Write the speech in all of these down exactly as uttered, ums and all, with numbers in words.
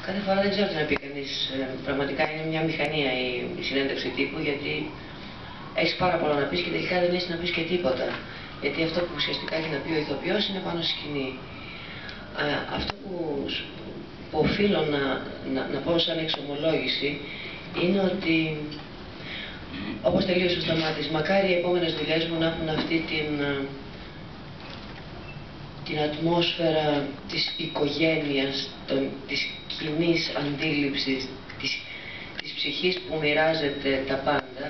Κάθε φορά δεν ξέρω τι να πει κανείς. Πραγματικά είναι μια μηχανία η, η συνέντευξη τύπου, γιατί έχεις πάρα πολλά να πεις και τελικά δεν έχεις να πεις και τίποτα. Γιατί αυτό που ουσιαστικά έχει να πει ο ηθοποιός είναι πάνω στη σκηνή. Α, αυτό που, που οφείλω να, να, να πω σαν εξομολόγηση είναι ότι, όπως τελείωσε ο Σταμάτης, μακάρι οι επόμενες δουλειές μου να έχουν αυτή την, την ατμόσφαιρα της οικογένειας, των, της κοινής αντίληψης, της, της ψυχής που μοιράζεται τα πάντα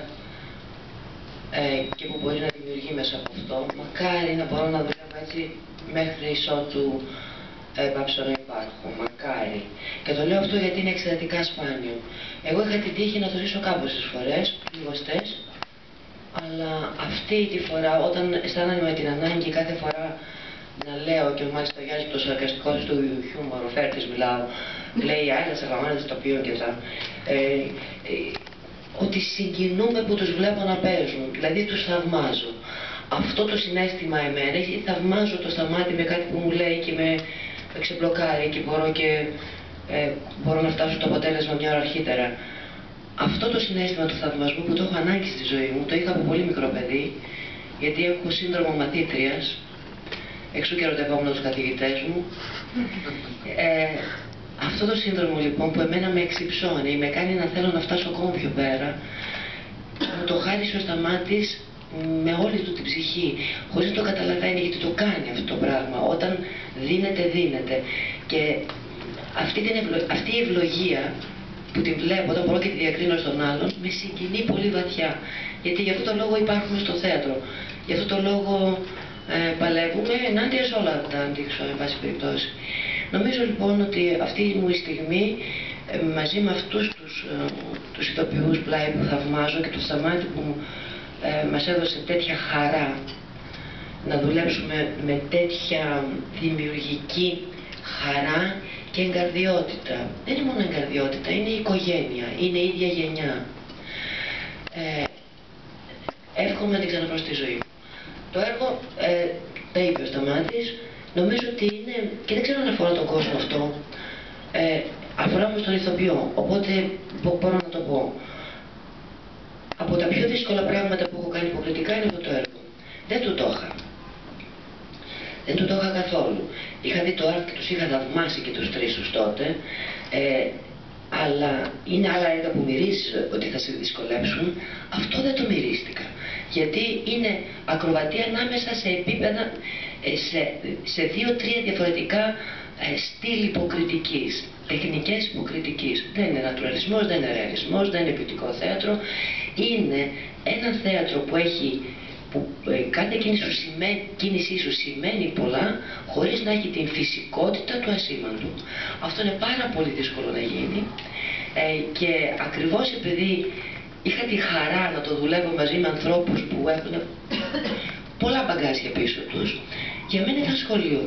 ε, και που μπορεί να δημιουργεί μέσα από αυτό. Μακάρι να μπορώ να δουλεύω έτσι μέχρι ισότου έπαψω να υπάρχω. Μακάρι. Και το λέω αυτό γιατί είναι εξαιρετικά σπάνιο. Εγώ είχα την τύχη να το ζήσω κάμποσες φορές, λιγοστές, αλλά αυτή τη φορά, όταν αισθάνομαι με την ανάγκη κάθε φορά να λέω, και μάλιστα ο Γιάννης το σαρκαστικό του χιούμορ, ο Φέρτης μιλάω, λέει άλλα σαγαμάνες στο οποίο και τα, ε, ε, ότι συγκινούμε που τους βλέπω να παίζουν, δηλαδή τους θαυμάζω. Αυτό το συναίσθημα εμένα, θαυμάζω το Σταμάτη με κάτι που μου λέει και με, με ξεμπλοκάρει και μπορώ, και ε, μπορώ να φτάσω στο αποτέλεσμα μια ώρα αρχίτερα. Αυτό το συναίσθημα του θαυμασμού που το έχω ανάγκη στη ζωή μου, το είχα από πολύ μικρό παιδί, γιατί έχω σύνδρομο μαθήτριας, εξού και ερωτευόμουν τους καθηγητές μου. Ε, αυτό το σύνδρομο λοιπόν που εμένα με εξυψώνει, με κάνει να θέλω να φτάσω ακόμα πιο πέρα, μου το χάρισε ο Σταμάτης με όλη του την ψυχή, χωρίς να το καταλαβαίνει, γιατί το κάνει αυτό το πράγμα. Όταν δίνεται, δίνεται. Και αυτή, την ευλο... αυτή η ευλογία που την βλέπω, όταν μπορώ και τη διακρίνω στον άλλον, με συγκινεί πολύ βαθιά. Γιατί γι' αυτό το λόγο υπάρχουμε στο θέατρο. Γι' αυτό το λόγο ε, παλεύουμε ενάντια σε όλα τα αντίξω, εν πάση περιπτώσει. Νομίζω λοιπόν ότι αυτή μου η στιγμή, ε, μαζί με αυτούς τους, ε, τους ηθοποιούς πλάι που θαυμάζω και το Σταμάτη που ε, μας έδωσε τέτοια χαρά να δουλέψουμε με τέτοια δημιουργική χαρά και εγκαρδιότητα. Δεν είναι μόνο εγκαρδιότητα, είναι η οικογένεια, είναι η ίδια γενιά. Ε, εύχομαι να την ξαναβρω στη ζωή μου. Το έργο, ε, τα είπε ο Σταμάτης, νομίζω ότι είναι, και δεν ξέρω αν αφορά τον κόσμο αυτό, ε, αφορά όμως τον ηθοποιό, οπότε μπορώ να το πω. Από τα πιο δύσκολα πράγματα που έχω κάνει υποκριτικά είναι αυτό το έργο. Δεν του το είχα. Δεν του το είχα καθόλου. Είχα δει το άρθρο και τους είχα θαυμάσει και τους τρεις τους τότε, ε, αλλά είναι άλλα έργα που μυρίζεις ότι θα σε δυσκολέψουν. Αυτό δεν το μυρίστηκα. Γιατί είναι ακροβατία ανάμεσα σε επίπεδα, σε, σε δύο-τρία διαφορετικά ε, στυλ υποκριτικής, τεχνικές υποκριτικής. Δεν είναι νατουραλισμός, δεν είναι ρεαλισμός, δεν είναι ποιοτικό θέατρο. Είναι ένα θέατρο που έχει, που ε, κάθε κίνηση σου, σημαίνει, κίνησή σου σημαίνει πολλά, χωρίς να έχει την φυσικότητα του ασήμαντου. Αυτό είναι πάρα πολύ δύσκολο να γίνει, ε, και ακριβώς επειδή είχα τη χαρά να το δουλεύω μαζί με ανθρώπους που έχουν πολλά μπαγκάζια πίσω τους, για μένα ήταν σχολείο.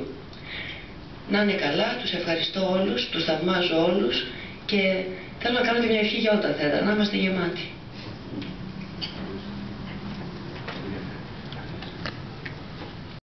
Να είναι καλά, τους ευχαριστώ όλους, τους θαυμάζω όλους και θέλω να κάνω και μια ευχή για όλα τα θέατρα, να είμαστε γεμάτοι.